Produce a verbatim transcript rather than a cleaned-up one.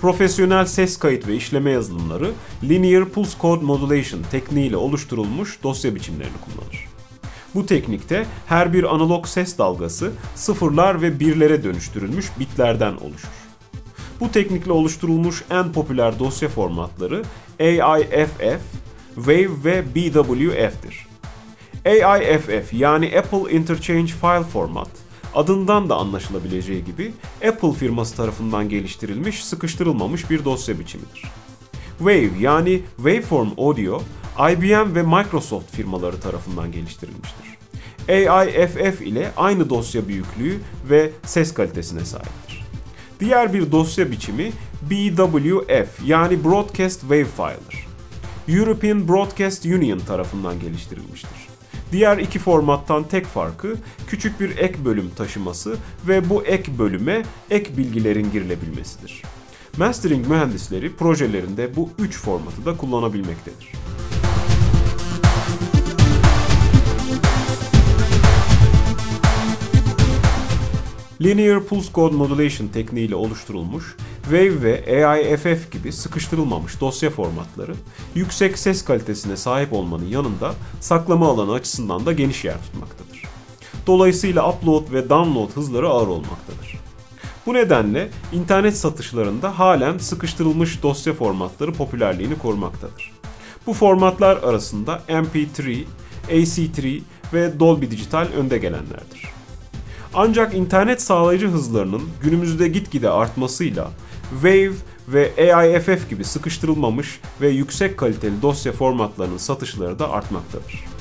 profesyonel ses kayıt ve işleme yazılımları Linear Pulse Code Modulation tekniğiyle oluşturulmuş dosya biçimlerini kullanır. Bu teknikte her bir analog ses dalgası sıfırlar ve birlere dönüştürülmüş bitlerden oluşur. Bu teknikle oluşturulmuş en popüler dosya formatları A I F F, WAV ve B W F'tir. A I F F yani Apple Interchange File Format, adından da anlaşılabileceği gibi Apple firması tarafından geliştirilmiş, sıkıştırılmamış bir dosya biçimidir. WAV yani Waveform Audio, I B M ve Microsoft firmaları tarafından geliştirilmiştir. A I F F ile aynı dosya büyüklüğü ve ses kalitesine sahiptir. Diğer bir dosya biçimi B W F yani Broadcast Wave File'dır. European Broadcast Union tarafından geliştirilmiştir. Diğer iki formattan tek farkı küçük bir ek bölüm taşıması ve bu ek bölüme ek bilgilerin girilebilmesidir. Mastering mühendisleri projelerinde bu üç formatı da kullanabilmektedir. Linear Pulse Code Modulation tekniğiyle oluşturulmuş WAV ve A I F F gibi sıkıştırılmamış dosya formatları, yüksek ses kalitesine sahip olmanın yanında saklama alanı açısından da geniş yer tutmaktadır. Dolayısıyla upload ve download hızları ağır olmaktadır. Bu nedenle internet satışlarında halen sıkıştırılmış dosya formatları popülerliğini korumaktadır. Bu formatlar arasında M P üç, A C üç ve Dolby Digital önde gelenlerdir. Ancak internet sağlayıcı hızlarının günümüzde gitgide artmasıyla WAV ve A I F F gibi sıkıştırılmamış ve yüksek kaliteli dosya formatlarının satışları da artmaktadır.